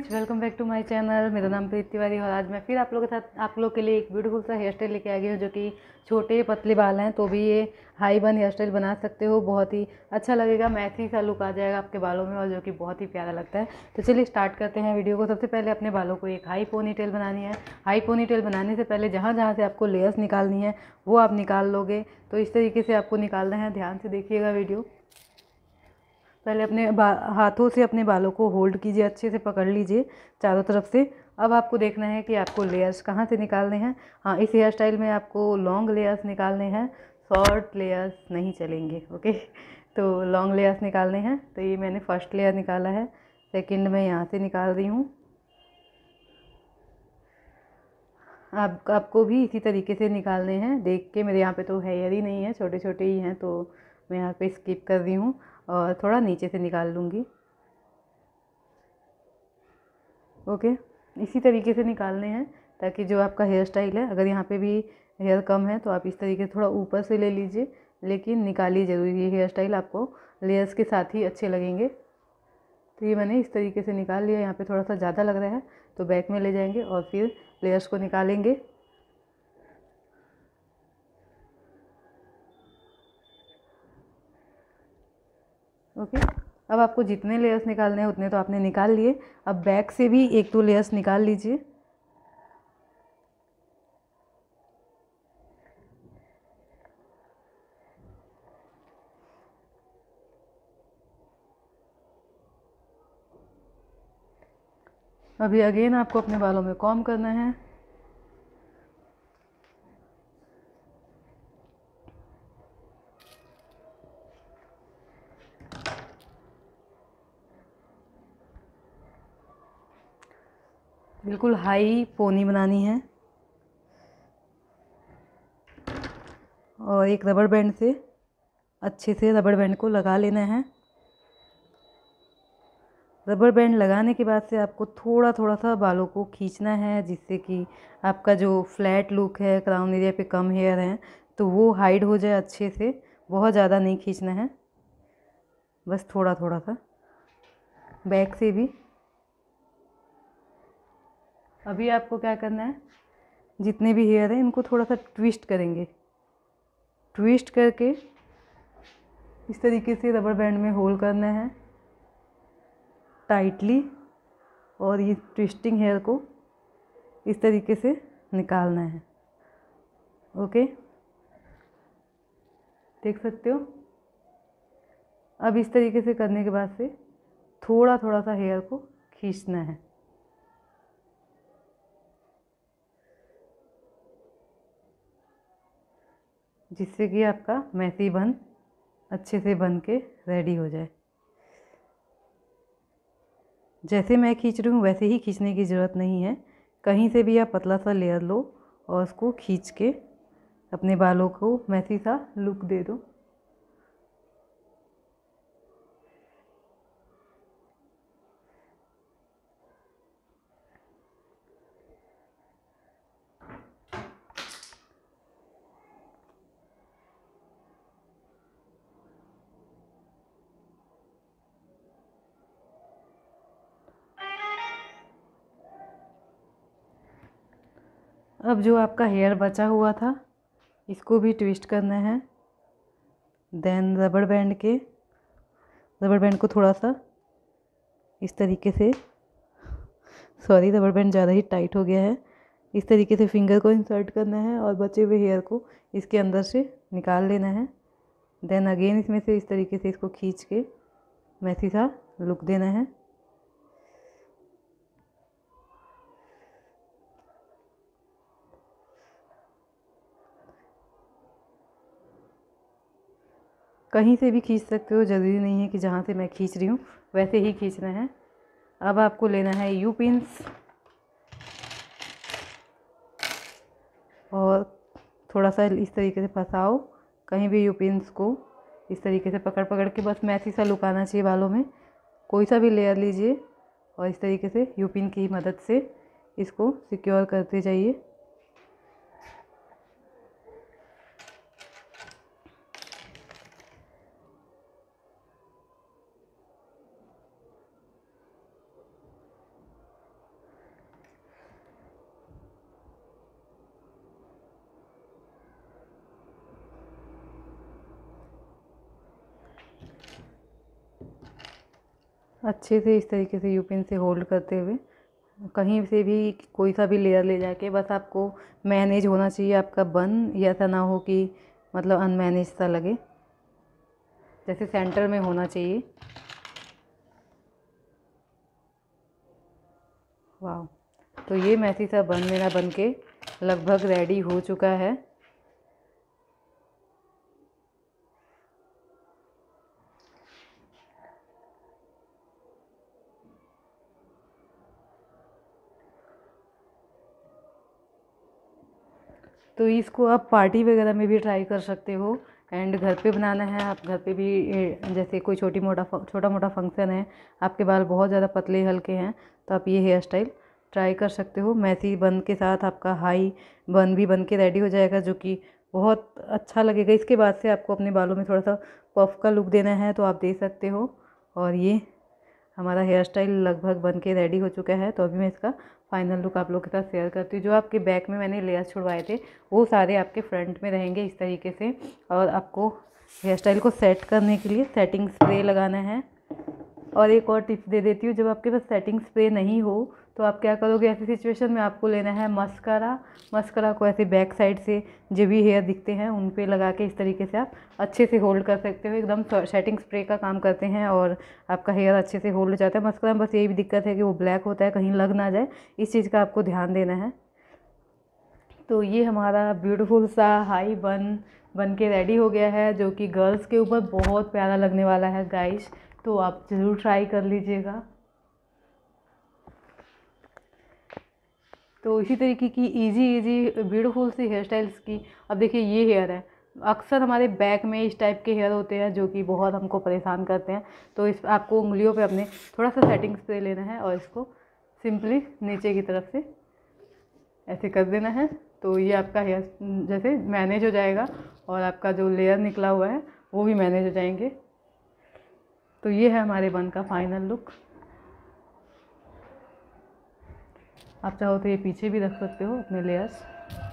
Guys, welcome back to my channel. मेरा नाम प्रीति तिवारी और आज मैं फिर आप लोगों के साथ आप लोग के लिए एक ब्यूटीफुल सा हेयर स्टाइल लेके आ गई हूँ, जो कि छोटे पतले बाल हैं तो भी ये हाई बन हेयर स्टाइल बना सकते हो। बहुत ही अच्छा लगेगा, मैसी सा लुक आ जाएगा आपके बालों में और जो कि बहुत ही प्यारा लगता है। तो चलिए स्टार्ट करते हैं वीडियो को। सबसे पहले अपने बालों को एक हाई पोनी टेल बनानी है। हाई पोनी टेल बनाने से पहले जहाँ जहाँ से आपको लेयर्स निकालनी है वो आप निकाल लोगे। तो इस तरीके से आपको निकालना है, ध्यान से देखिएगा वीडियो। पहले अपने हाथों से अपने बालों को होल्ड कीजिए, अच्छे से पकड़ लीजिए चारों तरफ से। अब आपको देखना है कि आपको लेयर्स कहाँ से निकालने हैं। हाँ, इस हेयर स्टाइल में आपको लॉन्ग लेयर्स निकालने हैं, शॉर्ट लेयर्स नहीं चलेंगे। ओके, तो लॉन्ग लेयर्स निकालने हैं। तो ये मैंने फर्स्ट लेयर निकाला है, सेकंड में यहाँ से निकाल रही हूँ। आपको भी इसी तरीके से निकालने हैं। देख के, मेरे यहाँ पे तो हेयर ही नहीं है, छोटे छोटे ही हैं, तो मैं यहाँ पे स्किप कर रही हूँ और थोड़ा नीचे से निकाल लूँगी। ओके, इसी तरीके से निकालने हैं ताकि जो आपका हेयर स्टाइल है, अगर यहाँ पे भी हेयर कम है तो आप इस तरीके से थोड़ा ऊपर से ले लीजिए, लेकिन निकालिए ज़रूर। ये हेयर स्टाइल आपको लेयर्स के साथ ही अच्छे लगेंगे। तो ये मैंने इस तरीके से निकाल लिया। यहाँ पे थोड़ा सा ज़्यादा लग रहा है तो बैक में ले जाएंगे और फिर लेयर्स को निकालेंगे। ओके, अब आपको जितने लेयर्स निकालने हैं उतने तो आपने निकाल लिए। अब बैक से भी एक दो लेयर्स निकाल लीजिए। अभी अगेन आपको अपने बालों में कॉम्ब करना है। बिल्कुल हाई पोनी बनानी है और एक रबड़ बैंड से अच्छे से रबड़ बैंड को लगा लेना है। रबड़ बैंड लगाने के बाद से आपको थोड़ा थोड़ा सा बालों को खींचना है, जिससे कि आपका जो फ्लैट लुक है, क्राउन एरिया पे कम हेयर है, तो वो हाइड हो जाए अच्छे से। बहुत ज़्यादा नहीं खींचना है, बस थोड़ा थोड़ा सा। बैक से भी अभी आपको क्या करना है, जितने भी हेयर हैं इनको थोड़ा सा ट्विस्ट करेंगे। ट्विस्ट करके इस तरीके से रबड़ बैंड में होल्ड करना है टाइटली, और ये ट्विस्टिंग हेयर को इस तरीके से निकालना है। ओके, देख सकते हो। अब इस तरीके से करने के बाद से थोड़ा थोड़ा सा हेयर को खींचना है, जिससे कि आपका मैसी बन अच्छे से बन के रेडी हो जाए। जैसे मैं खींच रही हूँ वैसे ही खींचने की ज़रूरत नहीं है, कहीं से भी आप पतला सा लेयर लो और उसको खींच के अपने बालों को मैसी सा लुक दे दो। अब जो आपका हेयर बचा हुआ था इसको भी ट्विस्ट करना है। देन रबड़ बैंड को थोड़ा सा इस तरीके से, सॉरी रबड़ बैंड ज़्यादा ही टाइट हो गया है, इस तरीके से फिंगर को इंसर्ट करना है और बचे हुए हेयर को इसके अंदर से निकाल लेना है। देन अगेन इसमें से इस तरीके से इसको खींच के मैसी सा लुक देना है। कहीं से भी खींच सकते हो, ज़रूरी नहीं है कि जहाँ से मैं खींच रही हूँ वैसे ही खींचना है। अब आपको लेना है यू पिन्स और थोड़ा सा इस तरीके से फंसाओ कहीं भी यू पिन्स को, इस तरीके से पकड़ पकड़ के बस मैसी सा लुक आना चाहिए बालों में। कोई सा भी लेयर लीजिए और इस तरीके से यू पिन की मदद से इसको सिक्योर करते जाइए। अच्छे से इस तरीके से यू पिन से होल्ड करते हुए कहीं से भी कोई सा भी लेयर ले जाके बस आपको मैनेज होना चाहिए आपका बन, या ऐसा ना हो कि मतलब अनमैनेज सा लगे, जैसे सेंटर में होना चाहिए। वाह, तो ये मैसी सा बन मेरा बन के लगभग रेडी हो चुका है। तो इसको आप पार्टी वगैरह में भी ट्राई कर सकते हो, एंड घर पे बनाना है आप घर पे भी, जैसे कोई छोटा मोटा फंक्शन है, आपके बाल बहुत ज़्यादा पतले हल्के हैं, तो आप ये हेयर स्टाइल ट्राई कर सकते हो। मैसी बन के साथ आपका हाई बन भी बन के रेडी हो जाएगा, जो कि बहुत अच्छा लगेगा। इसके बाद से आपको अपने बालों में थोड़ा सा पफ का लुक देना है तो आप दे सकते हो। और ये हमारा हेयर स्टाइल लगभग बन के रेडी हो चुका है। तो अभी मैं इसका फाइनल लुक आप लोगों के साथ शेयर करती हूँ। जो आपके बैक में मैंने लेयर्स छुड़वाए थे वो सारे आपके फ्रंट में रहेंगे इस तरीके से। और आपको हेयर स्टाइल को सेट करने के लिए सेटिंग स्प्रे लगाना है। और एक और टिप्स दे देती हूँ, जब आपके पास सेटिंग स्प्रे नहीं हो तो आप क्या करोगे, ऐसी सिचुएशन में आपको लेना है मस्करा। मस्करा को ऐसे बैक साइड से जो भी हेयर दिखते हैं उन पे लगा के इस तरीके से आप अच्छे से होल्ड कर सकते हो। एकदम सेटिंग स्प्रे का काम करते हैं और आपका हेयर अच्छे से होल्ड हो जाता है। मस्करा में बस यही भी दिक्कत है कि वो ब्लैक होता है, कहीं लग ना जाए, इस चीज़ का आपको ध्यान देना है। तो ये हमारा ब्यूटीफुल सा हाई बन के रेडी हो गया है, जो कि गर्ल्स के ऊपर बहुत प्यारा लगने वाला है गाइस। तो आप ज़रूर ट्राई कर लीजिएगा। तो इसी तरीके की इजी ब्यूटीफुल सी हेयर स्टाइल्स की, अब देखिए ये हेयर है, अक्सर हमारे बैक में इस टाइप के हेयर होते हैं जो कि बहुत हमको परेशान करते हैं। तो इस आपको उंगलियों पे अपने थोड़ा सा सेटिंग स्प्रे लेना है और इसको सिंपली नीचे की तरफ से ऐसे कर देना है। तो ये आपका हेयर जैसे मैनेज हो जाएगा और आपका जो लेयर निकला हुआ है वो भी मैनेज हो जाएंगे। तो ये है हमारे बन का फाइनल लुक। आप चाहो तो ये पीछे भी रख सकते हो अपने लेयर्स।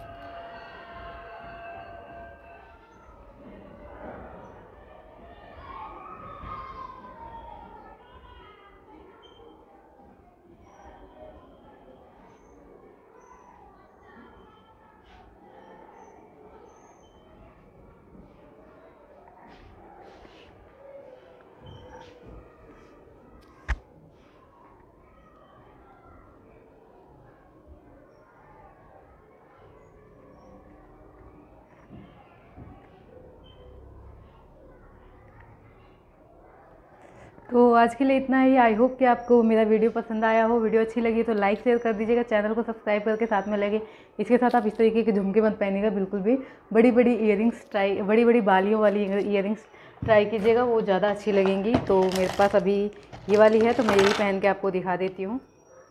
तो आज के लिए इतना ही। आई होप कि आपको मेरा वीडियो पसंद आया हो। वीडियो अच्छी लगी तो लाइक शेयर कर दीजिएगा, चैनल को सब्सक्राइब करके साथ में लगे। इसके साथ आप इस तरीके के झुमके मत पहनिएगा बिल्कुल भी। बड़ी बड़ी ईयरिंग्स ट्राई, बड़ी बड़ी बालियों वाली ईयरिंग्स ट्राई कीजिएगा, वो ज़्यादा अच्छी लगेंगी। तो मेरे पास अभी ये वाली है तो मैं यही पहन के आपको दिखा देती हूँ,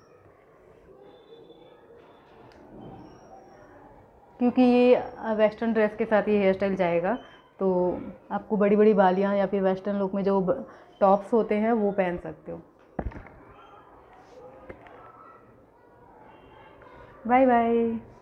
क्योंकि ये वेस्टर्न ड्रेस के साथ ये हेयर स्टाइल जाएगा। तो आपको बड़ी बड़ी बालियाँ या फिर वेस्टर्न लुक में जो टॉप्स होते हैं वो पहन सकते हो। Bye bye.